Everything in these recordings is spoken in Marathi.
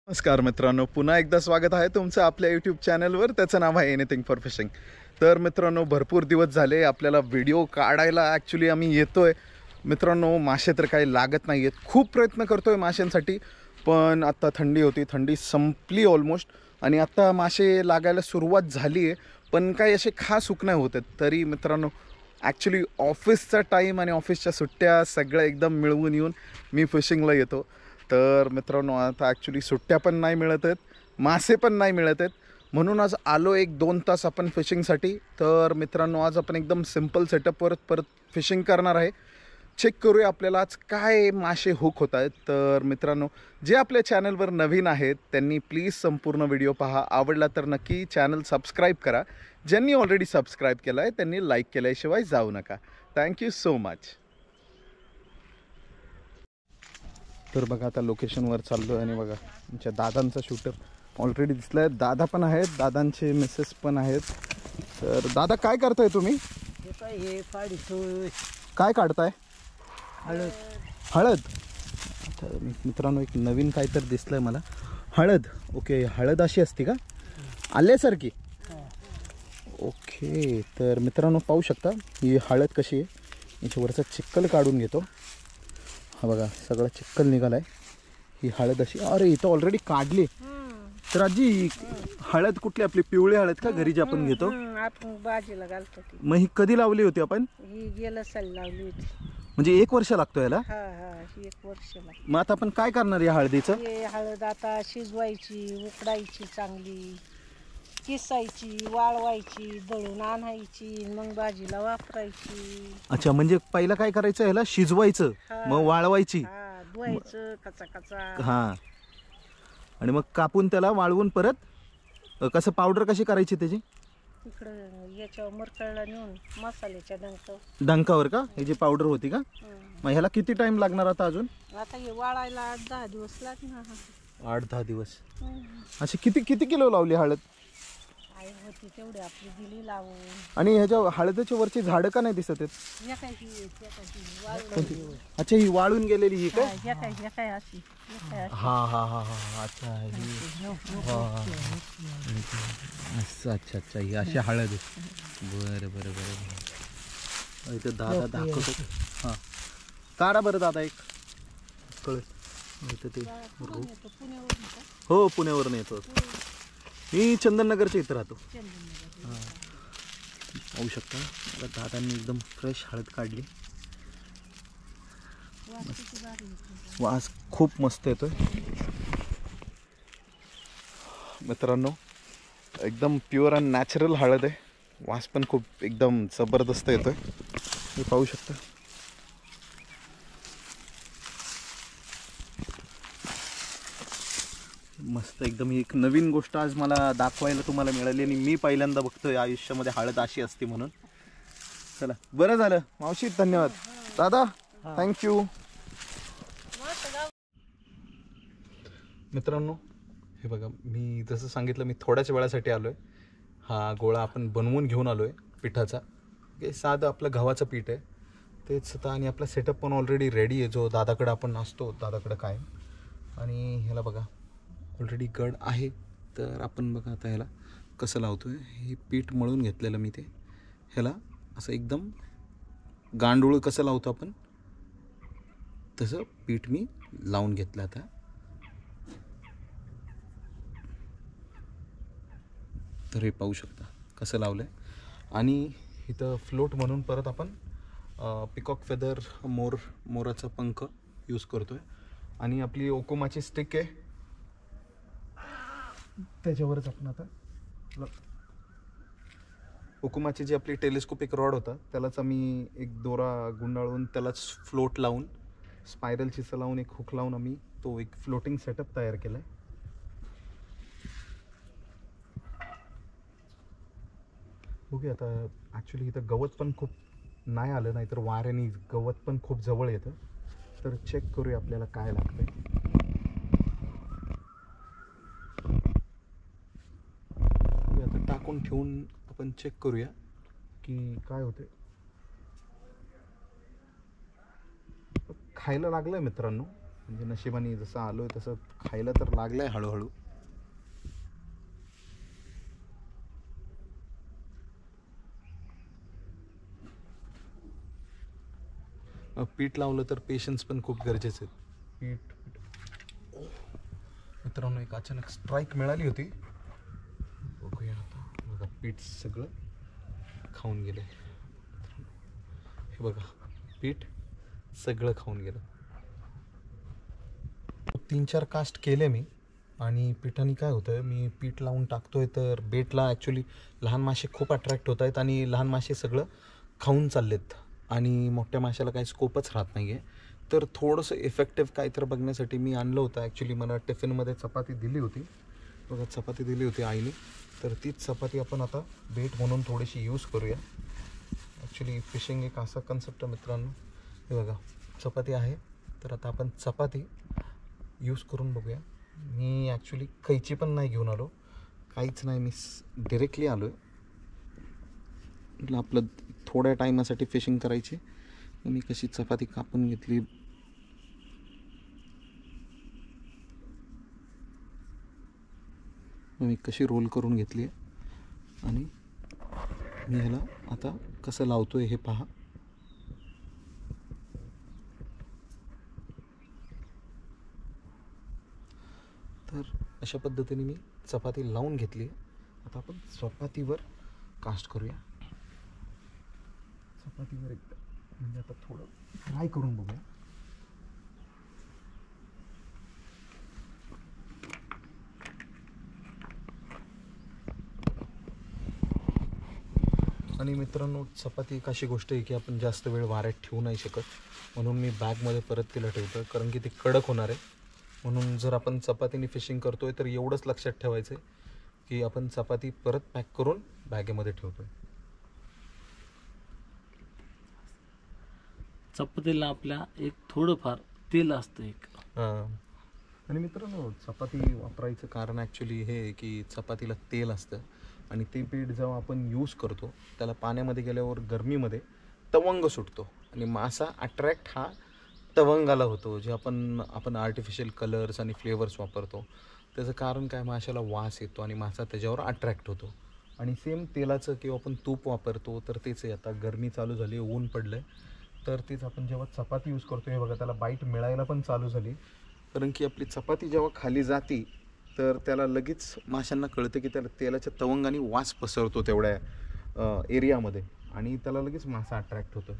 नमस्कार मित्रांनो, पुन्हा एकदा स्वागत आहे तुमचं आपल्या यूट्यूब चॅनलवर. त्याचं नाव आहे एनिथिंग फॉर फिशिंग. तर मित्रांनो, भरपूर दिवस झाले आपल्याला व्हिडिओ काढायला ॲक्च्युली आम्ही येतोय. मित्रांनो, मासे तर काही लागत नाही आहेत. खूप प्रयत्न करतोय माशांसाठी, पण आत्ता थंडी होती, थंडी संपली ऑलमोस्ट आणि आत्ता मासे लागायला सुरुवात झाली आहे, पण काही असे खास हुक नाही होत आहेत. तरी मित्रांनो, ॲक्च्युली ऑफिसचा टाईम आणि ऑफिसच्या सुट्ट्या सगळं एकदम मिळवून येऊन मी फिशिंगला येतो. तर मित्रांनो, आता ॲक्च्युली सुट्ट्या पण नाही मिळत आहेत, मासे पण नाही मिळत आहेत, म्हणून आज आलो 1-2 तास आपण फिशिंगसाठी. तर मित्रांनो, आज आपण एकदम सिम्पल सेटअपवर परत फिशिंग करणार आहे. चेक करूया आपल्याला आज काय मासे हुक होत आहेत. तर मित्रांनो, जे आपल्या चॅनलवर नवीन आहेत त्यांनी प्लीज संपूर्ण व्हिडिओ पहा. आवडला तर नक्की चॅनल सबस्क्राईब करा. ज्यांनी ऑलरेडी सबस्क्राईब केलं आहे त्यांनी लाईक केल्याशिवाय जाऊ नका. Thank you so much. तर बघा, आता लोकेशनवर चाललो आहे आणि बघा आमच्या दादांचा शूटर ऑलरेडी दिसला आहे. दादा पण आहेत, दादांचे मिसेस पण आहेत. तर दादा, काय करताय तुम्ही? काय काढताय? हळद. हळद. तर मित्रांनो, एक नवीन काहीतरी दिसलंय मला. हळद. ओके, हळद अशी असते का? आल्यासारखी? ओके. तर मित्रांनो, पाहू शकता ही हळद कशी आहे. याच्यावरचा चिक्कल काढून घेतो. हा बघा, सगळं चिक्कल निघालाय. ही हळद अशी, अरे इथं ऑलरेडी काढली. तर आजी, हळद कुठली आपली पिवळी हळद का घरी जी आपण घेतो? आपण भाजीला घालतो ती. मग ही कधी लावली होती आपण? ही गेल्या साली लावली होती. म्हणजे 1 वर्ष लागतो याला? हा हा, ही 1 वर्ष लागली. मग आता आपण काय करणार या हळदीचं? हे हळद आता शिजवायची, उकडायची, चांगली किसायची, वाळवायची, दळून आणायची, मग भाजीला वापरायची. अच्छा, म्हणजे पहिला काय करायचं, ह्याला शिजवायचं, मग वाळवायची, धुवायचं कचा कचा. हा, आणि मग कापून त्याला वाळवून परत कसं पावडर कशी करायची त्याची? इकडं याच्यावर मरकळला नेऊन मसाल्याच्या डंकावर का ही जी पावडर होती का? मग ह्याला किती टाइम लागणार आता अजून? आता हे वाळायला 8-10 दिवस लागणार. 8-10 दिवस. अशी किती किती किलो लावली हळद? आई होती तेवढी आपली दिली लावून. आणि ह्याच्या हळदीच्या वरची झाडं का नाही दिसत आहेत? अच्छा, ही वाळून गेलेली ही काय? हा हा हा हा, अच्छा ही. अच्छा अच्छा, ही अशी हळद आहे. बरं बरं बरं. इथं दादा दाखवतो. हां, काढा बरं दादा एक कळत इथं ते. हो, पुण्यावरून येतो. मी चंदननगरच्या इथं राहतो. हां, पाहू शकता मला दादांनी एकदम फ्रेश हळद काढली. वास खूप मस्त येतोय मित्रांनो. एकदम प्युअर अँड नॅचरल हळद आहे. वास पण खूप एकदम जबरदस्त येतोय, हे पाहू शकता. मस्त एकदम. एक नवीन गोष्ट आज मला दाखवायला तुम्हाला मिळाली आणि मी पहिल्यांदा बघतोय आयुष्यामध्ये हळद अशी असते म्हणून. चला, बरं झालं मावशी, धन्यवाद. दादा, थँक्यू. मित्रांनो, हे बघा, मी जसं सांगितलं मी थोड्याच वेळासाठी आलो आहे. हा गोळा आपण बनवून घेऊन आलो आहे पिठाचा. हे साधं आपलं गव्हाचं पीठ आहे तेच आता. आणि आपला सेटअप पण ऑलरेडी रेडी आहे, जो दादाकडं आपण असतो दादाकडं काय. आणि ह्याला बघा ऑलरेडी गड आहे. तर आपण बघा आता ह्याला कसं लावतो आहे. हे पीठ मळून घेतलेलं मी, ते ह्याला असं एकदम गांडूळ कसं लावतो आपण तसं पीठ मी लावून घेतलं आता. तर हे पाहू शकता कसं लावलं आहे. आणि इथं फ्लोट म्हणून परत आपण पिकॉक फेदर, मोराचा पंख यूज करतो आहे. आणि आपली ओकोमाची स्टिक आहे, त्याच्यावरच आपण आता ओकुमाची जी आपली टेलिस्कोपिक रॉड होता त्यालाच आम्ही एक दोरा गुंडाळून त्यालाच फ्लोट लावून स्पायरल चिसा लावून एक हुक लावून आम्ही तो एक फ्लोटिंग सेटअप तयार केला आहे. बघूया आता. ॲक्च्युली इथं गवत पण खूप नाही आलं, नाही तर वाऱ्याने गवत पण खूप जवळ येतं. तर चेक करूया आपल्याला काय लागतंय. आता टाकून ठेवून आपण चेक करूया की काय होते. खायला लागलंय मित्रांनो. म्हणजे नशिबाने जसं आलो आहे तसं खायला तर लागलं आहे हळूहळू. पीठ लावलं तर पेशन्स पण खूप गरजेचे आहेत. मित्रांनो एक अचानक स्ट्राईक मिळाली होती. बघूया आता. बघा पीठ सगळं खाऊन गेले. हे बघा पीठ सगळं खाऊन गेलं. 3-4 कास्ट केले मी आणि पिठाने काय होतं, मी पीठ लावून टाकतोय तर बेटला ॲक्च्युली लहान मासे खूप अट्रॅक्ट होत आहेत आणि लहान मासे सगळं खाऊन चाललेत आणि मोठ्या माशाला काही स्कोपच राहत नाही आहे. तर थोडंसं इफेक्टिव्ह काय तर बघण्यासाठी मी आणलं होतं. ॲक्च्युली मला टिफिनमध्ये चपाती दिली होती. बघा चपाती दिली होती आईने. तर तीच चपाती आपण आता बेट म्हणून थोडीशी यूज करूया. ॲक्च्युली फिशिंग एक असा कन्सेप्ट आहे मित्रांनो. हे बघा चपाती आहे. तर आता आपण चपाती यूज करून बघूया. मी ॲक्च्युली कैची पण नाही घेऊन आलो, काहीच नाही. मी डिरेक्टली आलो आहे. म्हटलं आपलं थोड्या टायमासाठी फिशिंग करायची. मी कशी चपाती कापून घेतली. मी कशी रोल करून घेतली आहे आणि मी ह्याला आता कसं लावतोय हे पहा. तर अशा पद्धतीने मी चपाती लावून घेतली. आता आपण चपातीवर कास्ट करूया. चपातीवर एकदा म्हणजे आता थोडं फ्राय करून बघूया. आणि मित्रांनो चपाती एक अशी गोष्ट आहे की आपण जास्त वेळ वाऱ्यात ठेवू नाही शकत, म्हणून मी बॅगमध्ये परत तिला ठेवतो, कारण की ती कडक होणार आहे. म्हणून जर आपण चपातीने फिशिंग करतोय तर एवढंच लक्षात ठेवायचं आहे की आपण चपाती परत पॅक करून बॅगेमध्ये ठेवतोय. चपातीला आपल्या एक थोडंफार तेल असतं एक. आणि मित्रांनो चपाती वापरायचं कारण ॲक्च्युली हे आहे की चपातीला तेल असतं आणि ते पीठ जेव्हा आपण यूज करतो त्याला पाण्यामध्ये गेल्यावर गरमीमध्ये तवंग सुटतो आणि मासा अट्रॅक्ट हा तवंगाला होतो. जे आपण आर्टिफिशियल कलर्स आणि फ्लेवर्स वापरतो त्याचं कारण काय, माशाला वास येतो आणि मासा त्याच्यावर अट्रॅक्ट होतो. आणि सेम तेलाचं किंवा आपण तूप वापरतो तर तेच आहे. आता गरमी चालू झाली, ऊन पडलं आहे, तर तेच आपण जेव्हा चपाती यूज करतो हे बघा त्याला बाईट मिळायला पण चालू झाली. कारण की आपली चपाती जेव्हा खाली जाती तर त्याला लगेच माशांना कळतं की त्याला तेलाच्या तवंगाने वास पसरतो तेवढ्या एरियामध्ये आणि त्याला लगेच मासा अट्रॅक्ट होतो.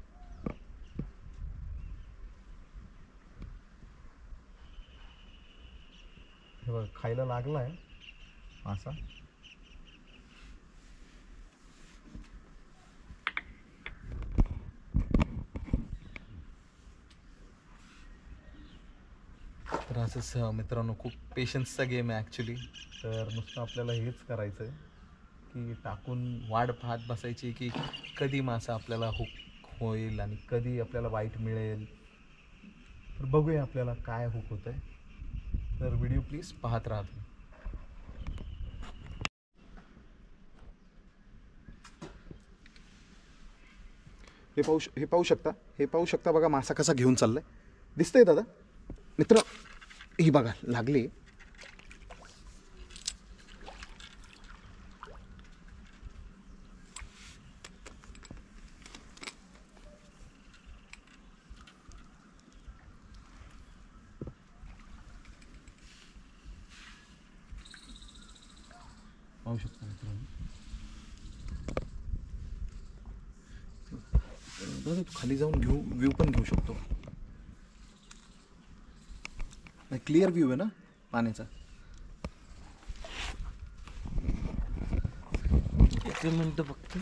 हे बघा खायला लागला आहे मासा. तर असंच मित्रांनो खूप पेशन्सचा गेम आहे ॲक्च्युली. तर नुसतं आपल्याला हेच करायचं आहे की टाकून वाट पाहत बसायची की कधी मासा आपल्याला हुक होईल आणि कधी आपल्याला वाईट मिळेल. तर बघूया आपल्याला काय हुक होतं आहे. तर व्हिडिओ प्लीज पाहत राहा तुम्ही. हे पाहू शकता बघा मासा कसा घेऊन चाललाय. दिसतंय दादा मित्र, ही बघा लागली. पाहू शकता मित्रांनो. दादा तू खाली जाऊन व्ह्यू पण घेऊ शकतो. क्लिअर व्ह्यू आहे ना पाण्याचा. एक मिनिट फक्त.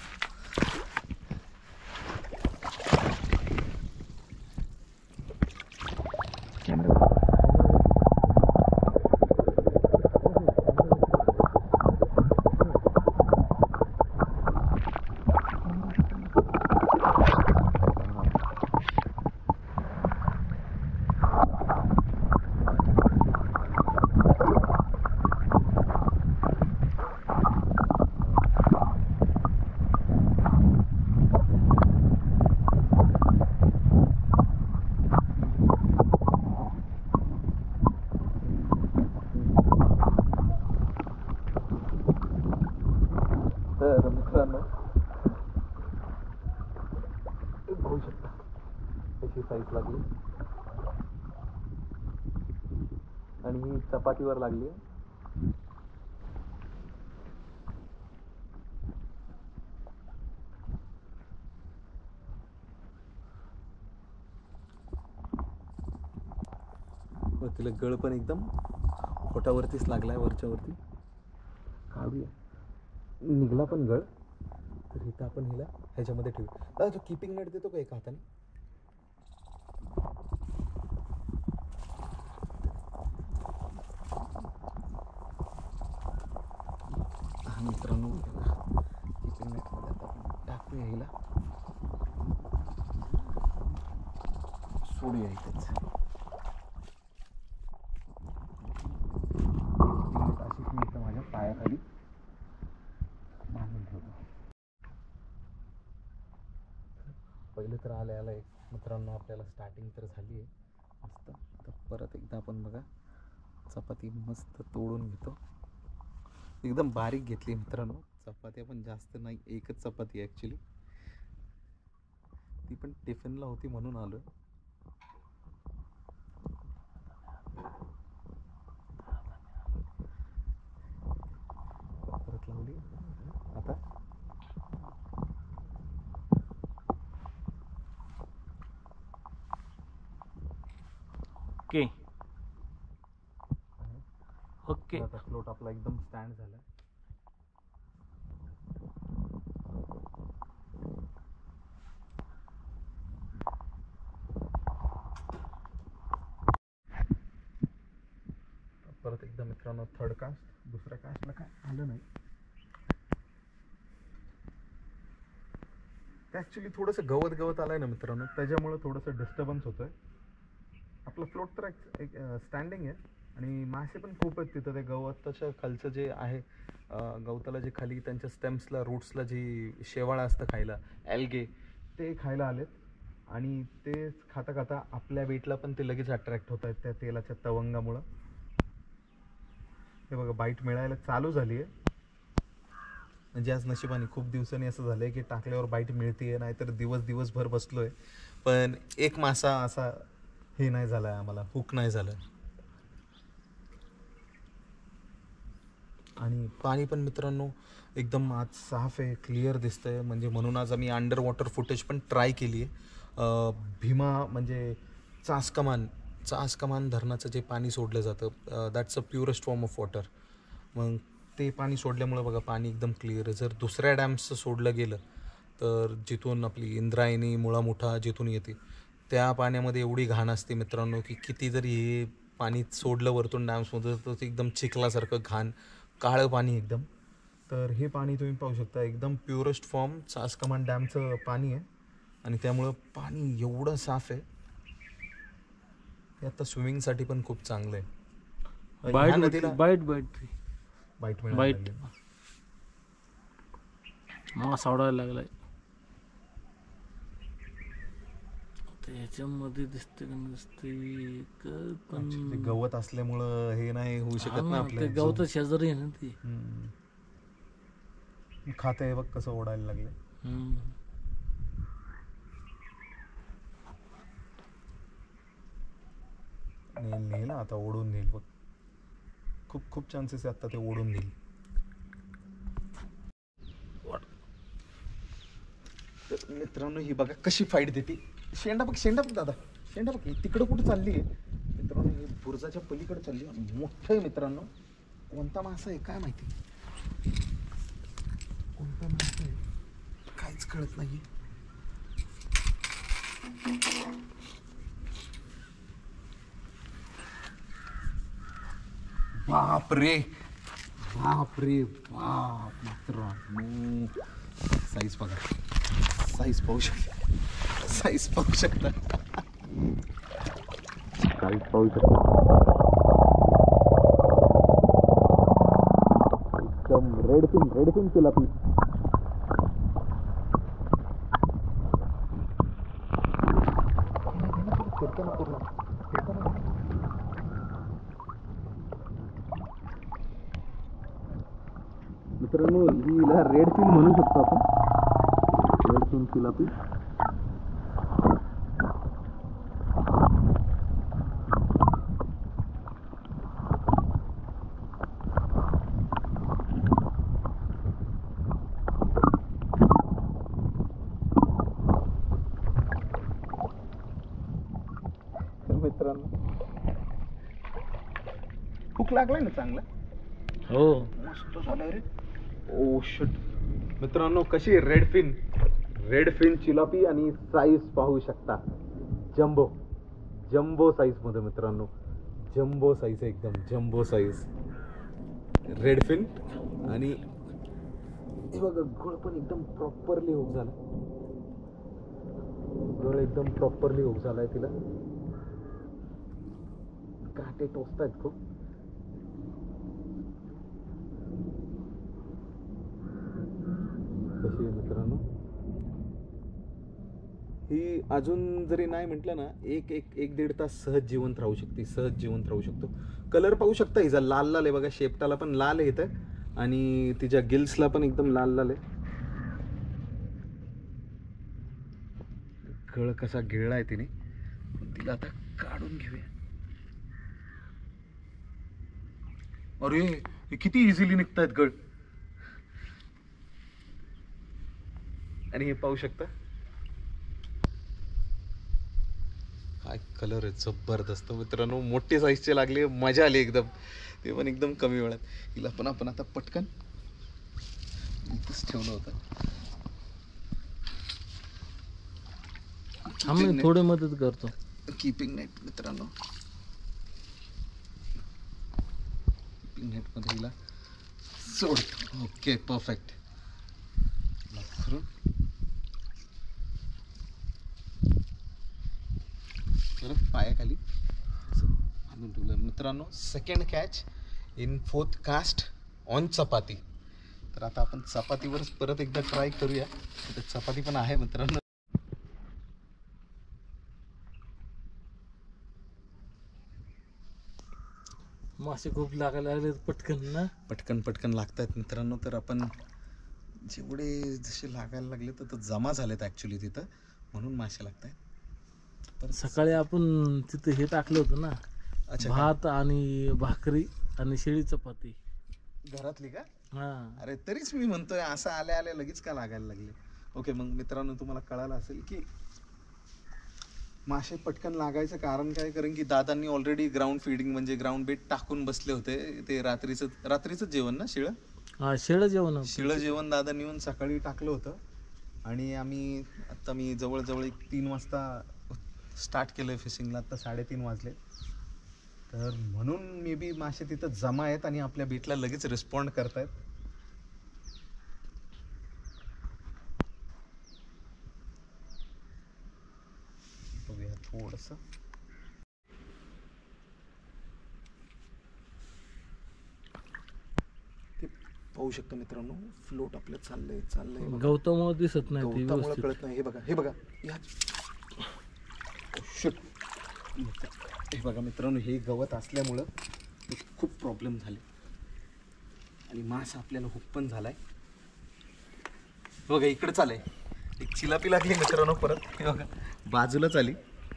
चपातीवर लागली. तिला गळ पण एकदम पोटावरतीच लागलाय, वरच्या वरती. काढूया, निघला पण गळ. तर इथं आपण हिला ह्याच्यामध्ये ठेवू. दादा तो कीपिंग नेट देतो का एका हाताने? हा मित्रांनो, कीपिंग नेटमध्ये आता आपण टाकूया हिला, सोडूया इथेच. अशीच मी इथं माझ्या पायाखाली बांधून ठेवतो. पहिले तर आल्या एक मित्रांनो आपल्याला स्टार्टिंग तर झाली आहे मस्त. तर परत एकदा आपण बघा चपाती मस्त तोडून घेतो. एकदम बारीक घेतली मित्रांनो चपात्या, पण जास्त नाही, एकच चपाती आहे ॲक्च्युली. ती पण टिफिनला होती म्हणून आलो. परत लावली आता. Okay okay. आता फ्लोट आपला एकदम स्टँड झाला. परत एकदा मित्रांनो थर्ड कास्ट. दुसऱ्या कास्टला काय आलं नाही. ते ॲक्च्युली थोडंसं गवत गवत आलंय ना मित्रांनो, त्याच्यामुळे थोडंसं डिस्टर्बन्स होतोय. आपलं फ्लोट तर एक स्टँडिंग आहे आणि मासे पण खूप आहेत तिथं. ते गवताच्या खालचं जे आहे, गवताला जे खाली त्यांच्या स्टेम्सला रूट्सला जी शेवाळं असतं खायला, ॲल्गे, ते खायला आलेत. आणि ते खाता खाता आपल्या वेटला पण ते लगेच अट्रॅक्ट होत आहेत त्या तेलाच्या तवंगामुळं. हे बघा बाईट मिळायला चालू झाली आहे. म्हणजे आज नशिबाने खूप दिवसांनी असं झालं आहे की टाकल्यावर बाईट मिळते आहे, नाहीतर दिवसभर बसलो आहे पण एक मासा असा हे नाही झाला आहे, आम्हाला हुक नाही झालं. आणि पाणी पण मित्रांनो एकदम आज साफ आहे, क्लिअर दिसतंय. म्हणजे म्हणून आज आम्ही अंडर वॉटर फुटेज पण ट्राय केली आहे. भीमा म्हणजे चास कमान धरणाचं जे पाणी सोडलं जातं, that's a purest form of water. मग ते पाणी सोडल्यामुळं बघा पाणी एकदम क्लिअर आहे. जर दुसऱ्या डॅम्सचं सोडलं गेलं तर जिथून आपली इंद्रायणी, मुळामुठा जिथून येते, त्या पाण्यामध्ये एवढी घाण असते मित्रांनो की किती जरी हे पाणी सोडलं वरतून डॅम्समधून तर ते एकदम चिखलासारखं घाण काळं पाणी एकदम. तर हे पाणी तुम्ही पाहू शकता एकदम प्युरेस्ट फॉर्म चासकमान डॅमचं पाणी आहे. आणि त्यामुळं पाणी एवढं साफ आहे, हे आता स्विमिंगसाठी पण खूप चांगलं आहे. ह्या नदीला बाईट मिळाली, मासा आवडायला लागलाय. याच्यामध्ये दिसते का दिसते पण गवत असल्यामुळं हे नाही होऊ शकत ना आपल्या. गवत शेजारी आहे ना ती. खात आहे बघ कसं ओढायला लागले. नेल ना आता, ओढून नेल बघ. खूप चान्सेस आहे आता ते ओढून नेईल. तर मित्रांनो ही बघा कशी फाईट देते. शेंडा बघ दादा, शेंडा बघ तिकडं कुठं चालली आहे मित्रांनो. ही बुर्जाच्या पलीकडे चालली आहे. मोठं आहे मित्रांनो. कोणता मासा आहे काय माहिती, कोणता मासा आहे काहीच कळत नाही. बाप रे बाप मित्रांनो, साईज बघा, साईज पाहू शकता. एकदम रेड फिन केला पी. मित्रांनो हिला रेड फिन म्हणू शकतो आपण. Red fin चिलापी. हुक लागलाय ना चांगला. हो मस्त झालंय रे. ओ शिट मित्रांनो, कशी रेड फिन चिलापी आणि साईज पाहू शकता. जम्बो साईज मध्ये मित्रांनो, जम्बो साईज आहे, एकदम जम्बो साईज रेड फिन. आणि हे बघा गळ पण एकदम प्रॉपरली हुक झाला. गळ एकदम प्रॉपरली हुक झालाय तिला. काटे टोचतायत खूप. कशी आहे मित्रांनो ही, अजून जरी नाही म्हटलं ना, एक दीड तास सहज जिवंत राहू शकतो. कलर पाहू शकता हिचा, लाल आहे बघा. शेपटाला पण लाल आहे इथं, आणि तिच्या गिल्सला पण एकदम लाल आहे. गळ कसा गिळलाय तिने. तिला आता काढून घेऊया. अरे हे किती इझिली निघतायत गळ. आणि हे पाहू शकता काय कलर आहे, जबरदस्त मित्रांनो. मोठे साईजचे लागले, मजा आली एकदम, ते पण एकदम कमी वेळात. हिला पण आपण आता पटकन इथंच ठेवलं होतं. आम्ही थोडी मदत करतो. कीपिंग नेट मित्रांनो, कीपिंग नेट मध्ये हिला सोड. Okay perfect. पायाखाली आणून ठेवलं मित्रांनो. Second catch in 4th cast on chapati. तर आता आपण चपातीवर परत एकदा ट्राय करूया. चपाती पण आहे मित्रांनो. मासे खूप लागायला लागले पटकन ना. पटकन लागतात मित्रांनो. तर आपण जेवढे जसे लागायला लागले तर जमा झालेत ॲक्च्युली तिथं, म्हणून मासे लागत आहेत. सकाळी आपण तिथं हे टाकलं होतं ना, भात आणि भाकरी आणि शेळी चपाती घरातली का. हा. अरे तरीच मी म्हणतोय, असं आल्या लगेच का लागायला लागले. ओके मग मित्रांनो, तुम्हाला कळालं असेल की मासे पटकन लागायचं कारण काय. कारण की दादांनी ऑलरेडी ग्राउंड फीडिंग म्हणजे ग्राउंड बेट टाकून बसले होते. ते रात्रीचं जेवण ना, शिळं जेवण दादांनी येऊन सकाळी टाकलं होतं. आणि मी जवळजवळ 3 वाजता स्टार्ट केलंय फिशिंगला. आता 3:30 वाजले. तर म्हणून मे बी मासे तिथं जमा आहेत आणि आपल्या बेटला लगेच रिस्पॉन्ड करतायत. बघूया थोडंसं. ते पाहू शकता मित्रांनो, फ्लोट आपलं चाललंय. गवतामुळे दिसत नाही ते गवतामुळे व्यवस्थित. कळत नाही. हे बघा हे बघा मित्रांनो, हे गवत असल्यामुळं खूप प्रॉब्लेम झाले. आणि मासा आपल्याला हुक पण झालाय. बघा इकडे चालय, एक चिलापी लागली मित्रांनो परत. हे बघा बाजूलाच आली.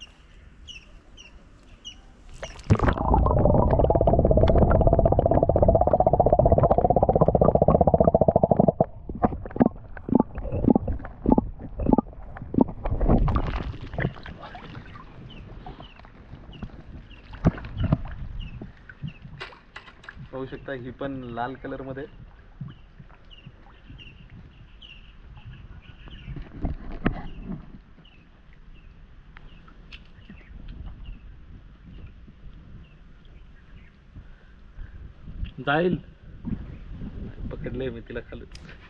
पाहू शकता ही पण लाल कलर मध्ये. जाईल. पकडले मी तिला खाली.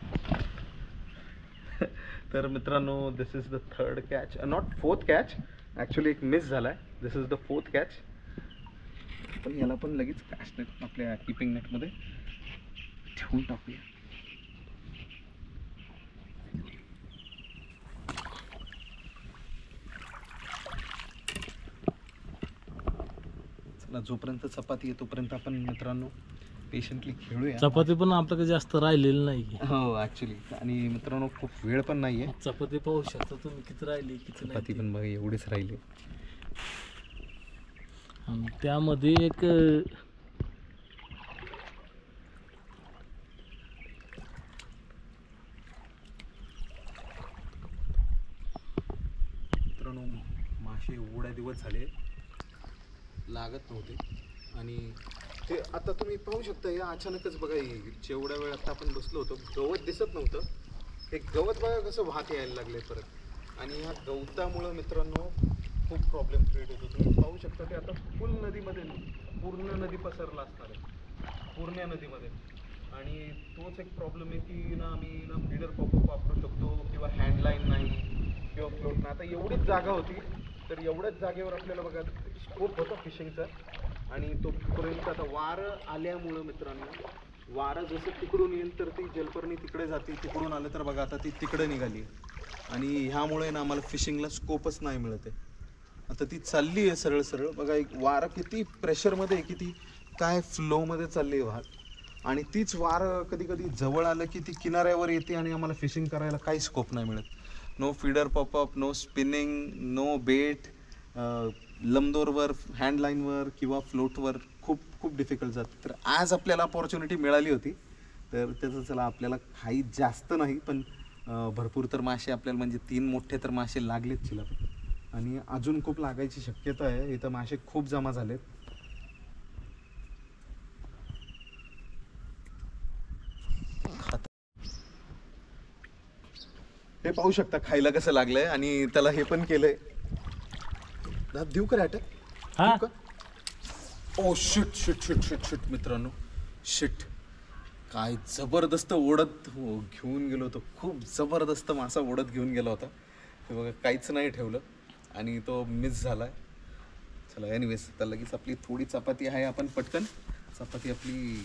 तर मित्रांनो, this is the 3rd catch, not 4th catch. Actually एक मिस झालाय. This is the 4th catch. पण याला पण लगेच कास्ट नेट आपल्या कीपिंग नेटमध्ये ठेवून टाकूया. चला, जोपर्यंत चपाती आहे तोपर्यंत आपण मित्रांनो पेशंटली खेळूया. चपाती पण आपल्याकडे जास्त राहिलेली नाही. हो ॲक्च्युली. आणि मित्रांनो खूप वेळ पण नाहीये. चपाती पाहू शकता तुम्ही किती राहिली किती चपाती नाही. पण बघा एवढीच राहिली. आणि त्यामध्ये एक मित्रांनो, मासे एवढ्या दिवस झाले लागत नव्हते. आणि ते आता तुम्ही पाहू शकता, या अचानकच बघा जेवढ्या वेळ आता आपण बसलो होतो गवत दिसत नव्हतं, ते गवत बघा कसं वाहत यायला लागले परत. आणि ह्या गवतामुळं मित्रांनो खूप प्रॉब्लेम क्रिएट होतो. तुम्ही पाहू शकता ते आता फुल नदीमध्ये पूर्ण नदी पसरला असणार आहे, पूर्ण नदीमध्ये. आणि तोच एक प्रॉब्लेम आहे की ना आम्ही ना फीडर पॉपअप वापरू शकतो किंवा हँडलाईन नाही किंवा फ्लोट नाही. आता एवढीच जागा होती, तर एवढ्याच जागेवर आपल्याला बघा स्कोप होता फिशिंगचा. आणि तोपर्यंत आता वारं आल्यामुळं मित्रांनो, वारं जसं तिकडून येईल तर ती जलपर्णी तिकडे जाते, तिकडून आलं तर बघा आता ती तिकडे निघाली. आणि ह्यामुळे ना आम्हाला फिशिंगला स्कोपच नाही मिळत आहे. आता ती चालली आहे सरळ सरळ बघा, एक वारं किती प्रेशरमध्ये आहे, किती काय फ्लोमध्ये चालली आहे वार. आणि तीच वारं कधी कधी जवळ आलं की ती किनाऱ्यावर येते आणि आम्हाला फिशिंग करायला काही स्कोप नाही मिळत. No feeder pop up, no spinning, no bait. लमदोरवर, हँडलाईनवर किंवा फ्लोटवर खूप खूप डिफिकल्ट जातं. तर आज आपल्याला अपॉर्च्युनिटी मिळाली होती, तर त्याचं चला आपल्याला काही जास्त नाही पण भरपूर तर मासे आपल्याला म्हणजे 3 मोठे तर मासे लागलेत चिला. आणि अजून खूप लागायची शक्यता आहे. इथं मासे खूप जमा झालेत. हे पाहू शकता खायला कसं लागलंय. आणि त्याला हे पण केलंय. देऊ का अटॅक? हा oh shit shit shit shit shit मित्रांनो, शिट. काय जबरदस्त ओढत घेऊन गेलो होतो, खूप जबरदस्त मासा ओढत घेऊन गेला होता. हे बघा काहीच नाही ठेवलं आणि तो मिस झालाय. चला एनिवेज, आता लगेच आपली थोडी चपाती आहे, आपण पटकन चपाती आपली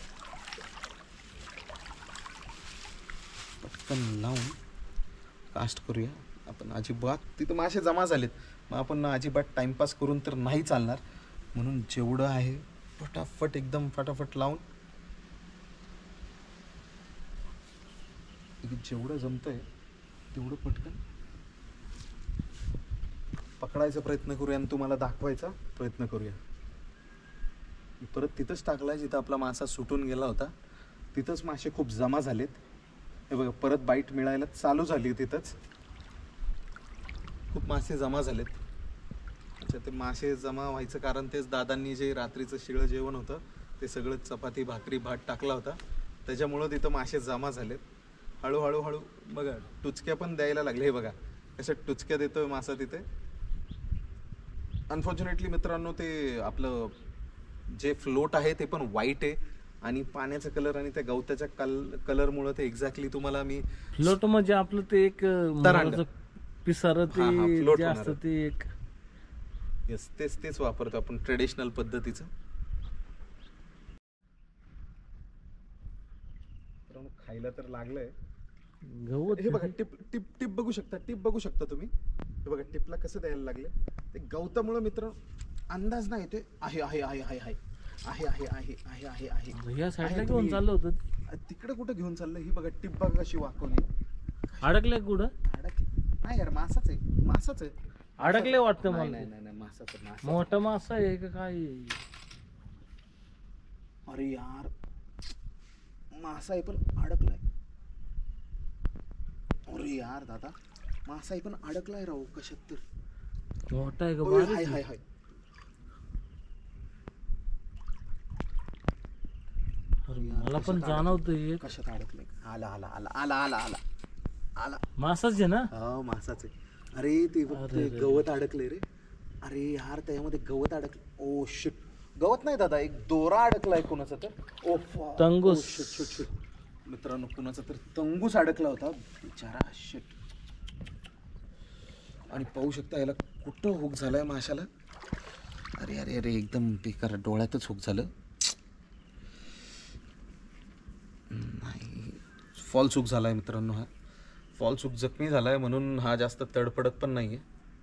पटकन लावून कास्ट करूया आपण. अजिबात तिथं मासे जमा झालेत, मग आपण अजिबात टाइमपास करून तर नाही चालणार, म्हणून जेवढं आहे फटाफट एकदम फटाफट लावून जेवढं जमतंय तेवढं पटकन पकडायचा प्रयत्न करूया आणि तुम्हाला दाखवायचा प्रयत्न करूया. परत तिथंच टाकलाय जिथं आपला मासा सुटून गेला होता, तिथंच मासे खूप जमा झालेत. हे बघा परत बाईट मिळायला चालू झाली तिथंच, खूप मासे जमा झालेत. अच्छा, ते मासे जमा व्हायचं कारण तेच दादांनी जे रात्रीचं शिळं जेवण होतं ते सगळं चपाती भाकरी भात टाकला होता, त्याच्यामुळं तिथं मासे जमा झालेत. हळूहळू हळू बघा टुचक्या पण द्यायला लागले. हे बघा कसं टुचक्या देतोय मासा तिथे. अनफॉर्च्युनेटली मित्रांनो ते आपलं जे फ्लोट आहे ते पण व्हाईट आहे आणि पाण्याचा कलर आणि त्या गवताच्या कलरमुळं ते एक्झॅक्टली तुम्हाला मी फ्लोट म्हणजे आपलं ते एक पिसार हा, हा, ते float जे होणार. असतं ते एक. येस तेच वापरतो आपण ट्रेडिशनल पद्धतीचं. खायला तर लागलंय. गवत हे बघा टिप टिप टिप बघू शकता, टिप बघू शकता तुम्ही. हे बघा टिपला कसं द्यायला लागले. ते गवतामुळं मित्र अंदाज नाही ते आहे आहे आहे आहे आहे आहे आहे आहे आहे आहे आहे या साईडला आहे. घेऊन तुम्ही- चाललं होतं, तिकडे कुठं घेऊन चाललं? ही बघा टिप बघा कशी वाकवली. अडकले कुठं? नाही यार मासाच आहे, मासाच आहे. अडकले वाटतं नाही मला. नाही नाही नाही, मासाच आहे, मासा. मोठा मासा आहे का काय? अरे यार मासा आहे पण अडकलाय. अरे यार दादा मासा आहे पण अडकलाय राहू कशात तर. मोठा आहे का? ओय, बारीक हाय आहे? हाय हाय. अरे मला पण जाणवतं हे कशात अडकलंय. आला आला आला आला आला आला आला. मासाच आहे ना? हा मासाच आहे. अरे ते बघ, अरे ते रे. गवत अडकले रे. अरे यार त्यामध्ये गवत अडकलं. ओ शिट, गवत नाही दादा, एक दोरा अडकलाय कुणाचा तर. ओ तंगूस. शिट शिट शिट मित्रांनो, कुणाचा तर तंगूस अडकला होता बिचारा. शिट. आणि पाहू शकता याला कुठं हुक झालाय माशाला. अरे अरे अरे एकदम बेकार, डोळ्यातच हुक झालं. नाही फॉल्स हुक झालाय मित्रांनो. हा फॉल्स हुक जखमी झालाय म्हणून हा जास्त तडपडत पण नाहीये.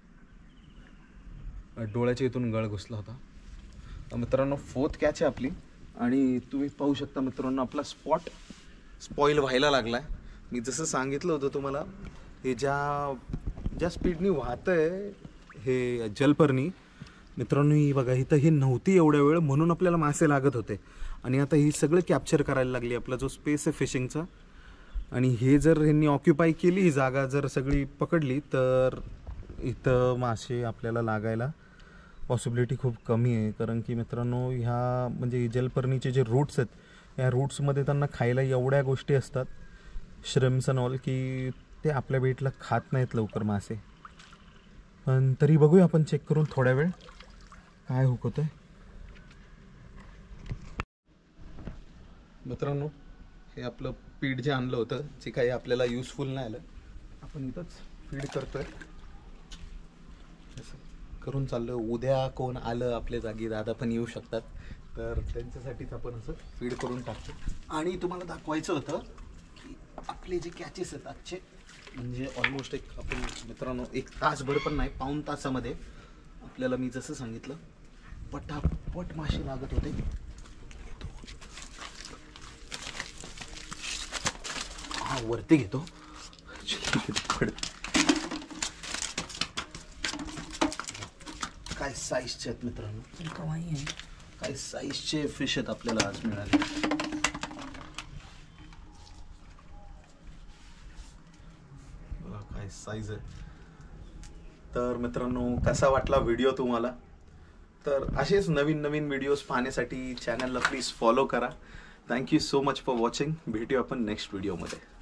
डोळ्याच्या इथून गळ घुसला होता. मित्रांनो 4th कॅच आहे आपली. आणि तुम्ही पाहू शकता मित्रांनो आपला स्पॉट स्पॉईल व्हायला लागलाय. मी जसं सांगितलं होतं तुम्हाला, हे ज्या स्पीडनी वाहतंय हे जलपर्णी मित्रांनो, ही बघा इथं हे नव्हती एवढ्या वेळ म्हणून आपल्याला मासे लागत होते. आणि आता ही सगळं कॅप्चर करायला लागली, आपला जो स्पेस आहे फिशिंगचा. आणि हे जर ह्यांनी ऑक्युपाय केली ही जागा, जर सगळी पकडली तर इथं मासे आपल्याला लागायला पॉसिबिलिटी खूप कमी आहे, कारण की मित्रांनो ह्या म्हणजे जलपर्णीचे जे रूट्स आहेत या रूट्समध्ये त्यांना खायला एवढ्या गोष्टी असतात, श्रिम्स अँड ऑल, की ते आपल्या बेटला खात नाहीत लवकर मासे. पण तरी बघूया आपण चेक करून थोड्या वेळ काय होतं. मित्रांनो हे आपलं पीठ जे आणलं होतं जे काही आपल्याला युजफुल नाही आलं, आपण इथंच फीड करतोय. असं करून चाललो. उद्या कोण आलं आपल्या जागी, दादा पण येऊ शकतात, तर त्यांच्यासाठीच आपण असं फीड करून टाकतो. आणि तुम्हाला दाखवायचं होतं की आपले जे कॅचेस आहेत आजचे, म्हणजे ऑलमोस्ट एक आपण मित्रांनो 1 तासभर पण नाही, पाऊण तासामध्ये आपल्याला मी जसं सांगितलं पटापट मासे लागत होते. हा वरती घेतो. काय साईजचे आहेत मित्रांनो, काय साईजचे फिश आहेत आपल्याला आज मिळाले. बघा काय साईज आहे. तर मित्रांनो कसा वाटला व्हिडिओ तुम्हाला? तर असेच नवीन नवीन व्हिडिओज पाहण्यासाठी चॅनलला प्लीज फॉलो करा. Thank you so much for watching. भेटूया आपण नेक्स्ट व्हिडिओमध्ये.